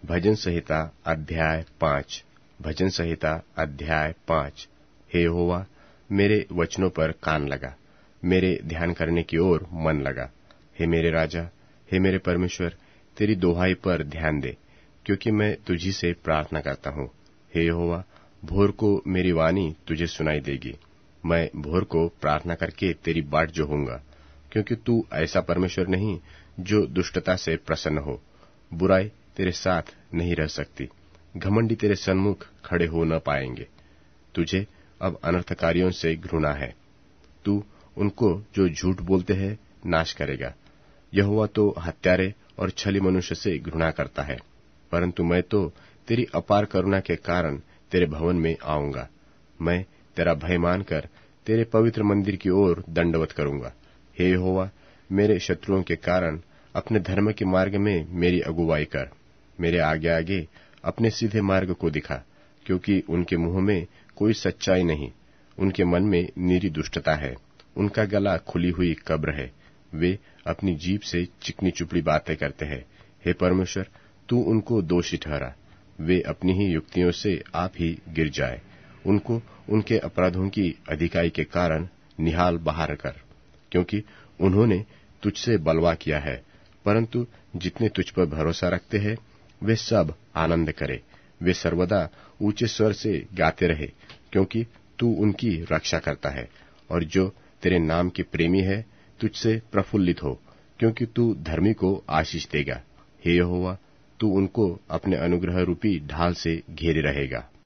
भजन संहिता अध्याय 5। भजन संहिता अध्याय 5। हे यहोवा, मेरे वचनों पर कान लगा, मेरे ध्यान करने की ओर मन लगा। हे मेरे राजा, हे मेरे परमेश्वर, तेरी दोहाई पर ध्यान दे, क्योंकि मैं तुझी से प्रार्थना करता हूँ। हे यहोवा, भोर को मेरी वाणी तुझे सुनाई देगी। मैं भोर को प्रार्थना करके तेरी बाट जोहूंगा, क्योंकि तू ऐसा परमेश्वर नहीं जो दुष्टता से प्रसन्न हो। बुराई तेरे साथ नहीं रह सकती, घमंडी तेरे सन्मुख खड़े हो न पाएंगे। तुझे अब अनर्थकारियों से घृणा है, तू उनको जो झूठ बोलते हैं नाश करेगा। यहोवा तो हत्यारे और छली मनुष्य से घृणा करता है, परंतु मैं तो तेरी अपार करुणा के कारण तेरे भवन में आऊंगा। मैं तेरा भय मानकर तेरे पवित्र मंदिर की ओर दंडवत करूंगा। हे यहोवा, मेरे शत्रुओं के कारण अपने धर्म के मार्ग में मेरी अगुवाई कर। मेरे आगे आगे अपने सीधे मार्ग को दिखा, क्योंकि उनके मुंह में कोई सच्चाई नहीं, उनके मन में निरी दुष्टता है। उनका गला खुली हुई कब्र है, वे अपनी जीभ से चिकनी चुपड़ी बातें करते हैं। हे परमेश्वर, तू उनको दोषी ठहरा, वे अपनी ही युक्तियों से आप ही गिर जाए। उनको उनके अपराधों की अधिकाई के कारण निहाल बाहर कर, क्योंकि उन्होंने तुझसे बलवा किया है। परंतु जितने तुझ पर भरोसा रखते हैं वे सब आनंद करे, वे सर्वदा ऊंचे स्वर से गाते रहे, क्योंकि तू उनकी रक्षा करता है। और जो तेरे नाम के प्रेमी है तुझसे प्रफुल्लित हो, क्योंकि तू धर्मी को आशीष देगा। हे यहोवा, तू उनको अपने अनुग्रह रूपी ढाल से घेरे रहेगा।